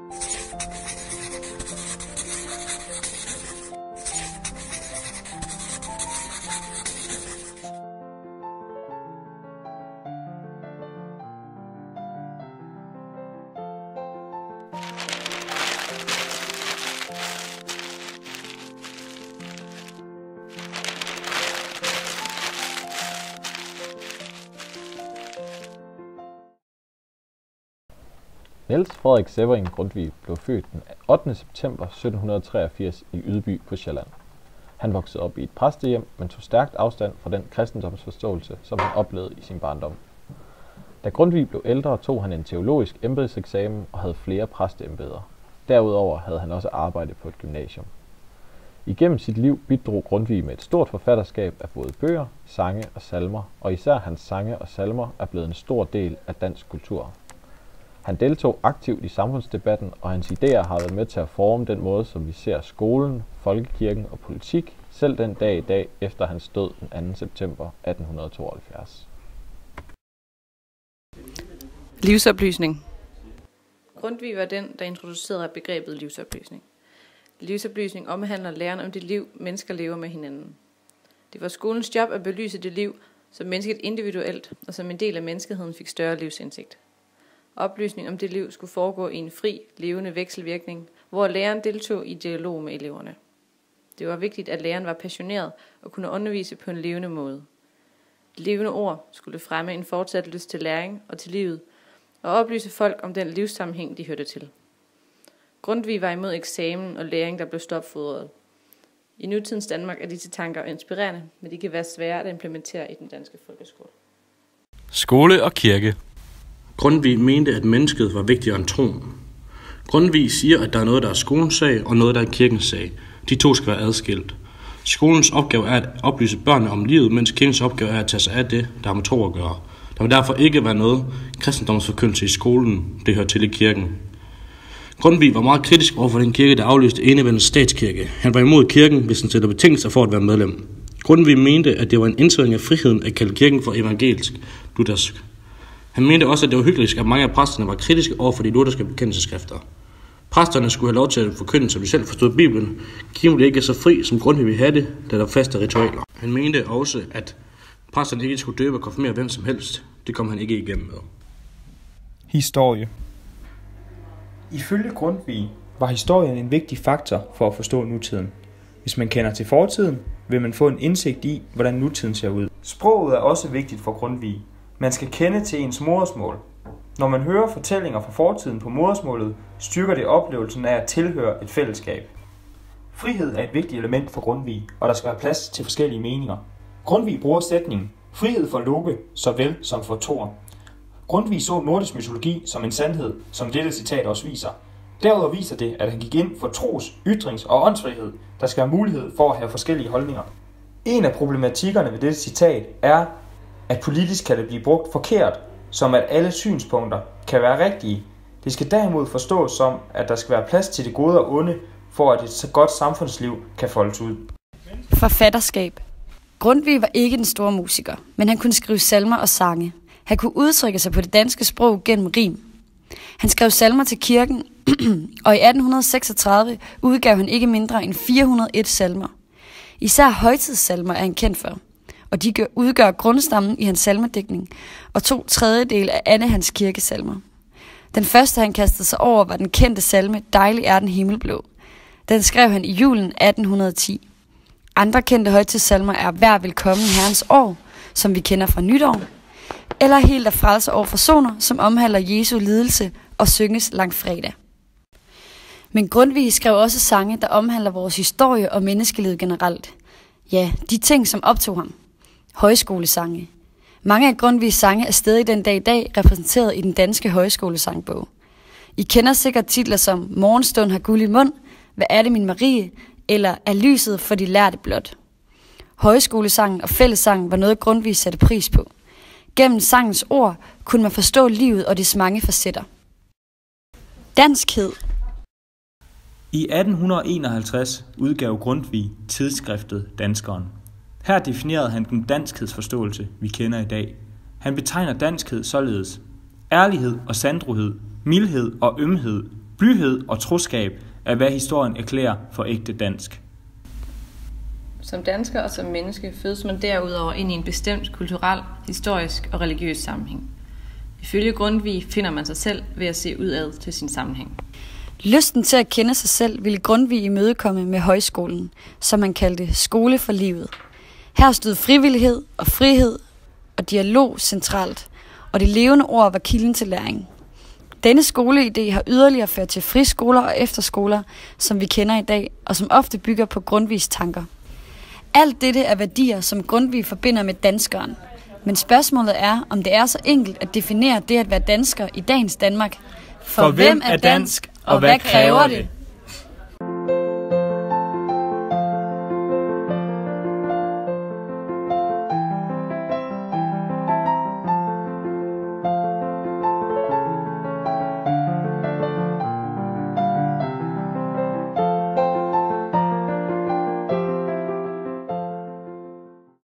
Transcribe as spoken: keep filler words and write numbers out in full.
Niels Frederik Severin Grundtvig blev født den ottende september sytten treogfirs i Ydby på Sjælland. Han voksede op i et præstehjem, men tog stærkt afstand fra den kristendomsforståelse, som han oplevede i sin barndom. Da Grundtvig blev ældre, tog han en teologisk embedseksamen og havde flere præsteembeder. Derudover havde han også arbejdet på et gymnasium. Igennem sit liv bidrog Grundtvig med et stort forfatterskab af både bøger, sange og salmer, og især hans sange og salmer er blevet en stor del af dansk kultur. Han deltog aktivt i samfundsdebatten, og hans idéer har været med til at forme den måde, som vi ser skolen, folkekirken og politik, selv den dag i dag efter hans død den anden september atten tooghalvfjerds. Livsoplysning. Grundtvig var den, der introducerede begrebet livsoplysning. Livsoplysning omhandler læren om det liv, mennesker lever med hinanden. Det var skolens job at belyse det liv, som mennesket individuelt og som en del af menneskeheden fik større livsindsigt. Oplysning om det liv skulle foregå i en fri, levende vekselvirkning, hvor læreren deltog i dialog med eleverne. Det var vigtigt, at læreren var passioneret og kunne undervise på en levende måde. Levende ord skulle fremme en fortsat lyst til læring og til livet, og oplyse folk om den livssammenhæng, de hørte til. Grundtvig var imod eksamen og læring, der blev stopfodret. I nutidens Danmark er disse tanker inspirerende, men de kan være svære at implementere i den danske folkeskole. Skole og kirke. Grundtvig mente, at mennesket var vigtigere end troen. Grundtvig siger, at der er noget, der er skolens sag, og noget, der er kirkens sag. De to skal være adskilt. Skolens opgave er at oplyse børnene om livet, mens kirkens opgave er at tage sig af det, der har med tro at gøre. Der vil derfor ikke være noget kristendomsforkyndelse i skolen, det hører til i kirken. Grundtvig var meget kritisk over for den kirke, der aflyste enevældens statskirke. Han var imod kirken, hvis den sætter betingelser for at være medlem. Grundtvig mente, at det var en indtrædning af friheden at kalde kirken for evangelisk luthersk. Han mente også, at det var hyggeligt, at mange af præsterne var kritiske over for de lutherske bekendelsesskrifter. Præsterne skulle have lov til at forkynde, som de selv forstod Bibelen. Kirken blev ikke så fri, som Grundtvig ville have det, da der var faste ritualer. Han mente også, at præsterne ikke skulle døbe og konfirmere hvem som helst. Det kom han ikke igennem med. Historie. Ifølge Grundtvig var historien en vigtig faktor for at forstå nutiden. Hvis man kender til fortiden, vil man få en indsigt i, hvordan nutiden ser ud. Sproget er også vigtigt for Grundtvig. Man skal kende til ens modersmål. Når man hører fortællinger fra fortiden på modersmålet, styrker det oplevelsen af at tilhøre et fællesskab. Frihed er et vigtigt element for Grundtvig, og der skal være plads til forskellige meninger. Grundtvig bruger sætningen frihed for Loke såvel som for Thor. Grundtvig så nordisk mytologi som en sandhed, som dette citat også viser. Derudover viser det, at han gik ind for tros, ytrings- og åndsfrihed, der skal have mulighed for at have forskellige holdninger. En af problematikkerne ved dette citat er, at politisk kan det blive brugt forkert, som at alle synspunkter kan være rigtige. Det skal derimod forstås som, at der skal være plads til det gode og onde, for at et så godt samfundsliv kan foldes ud. Forfatterskab. Grundtvig var ikke den store musiker, men han kunne skrive salmer og sange. Han kunne udtrykke sig på det danske sprog gennem rim. Han skrev salmer til kirken, og i atten seksogtredive udgav han ikke mindre end fire hundrede og en salmer. Især højtidssalmer er han kendt for, og de udgør grundstammen i hans salmedækning og to tredjedel af alle hans kirkesalmer. Den første, han kastede sig over, var den kendte salme Dejlig er den himmelblå. Den skrev han i julen atten ti. Andre kendte højtidssalmer er Vær velkommen Herrens år, som vi kender fra nytår, eller Helt af frelse over forsoner, som omhandler Jesu lidelse og synges langfredag. Men Grundtvig skrev også sange, der omhandler vores historie og menneskelivet generelt. Ja, de ting, som optog ham. Højskolesange. Mange af Grundtvigs sange er stadig den dag i dag repræsenteret i den danske højskolesangbog. I kender sikkert titler som Morgenstund har guld i mund, Hvad er det min Marie, eller Er lyset for de lærte blot. Højskolesangen og fællessangen var noget, Grundtvig satte pris på. Gennem sangens ord kunne man forstå livet og dets mange facetter. Danskhed. I atten enoghalvtreds udgav Grundtvig tidsskriftet Danskeren. Her definerede han den danskhedsforståelse, vi kender i dag. Han betegner danskhed således: ærlighed og sandrohed, mildhed og ømhed, Blyhed og troskab er, hvad historien erklærer for ægte dansk. Som dansker og som menneske fødes man derudover ind i en bestemt kulturel, historisk og religiøs sammenhæng. Ifølge Grundtvig finder man sig selv ved at se udad til sin sammenhæng. Lysten til at kende sig selv ville Grundtvig imødekomme med højskolen, som man kaldte skole for livet. Her stod frivillighed og frihed og dialog centralt, og det levende ord var kilden til læring. Denne skoleidé har yderligere ført til friskoler og efterskoler, som vi kender i dag, og som ofte bygger på Grundtvigs tanker. Alt dette er værdier, som Grundtvig forbinder med danskeren. Men spørgsmålet er, om det er så enkelt at definere det at være dansker i dagens Danmark. For, For hvem er dansk, og hvad kræver det?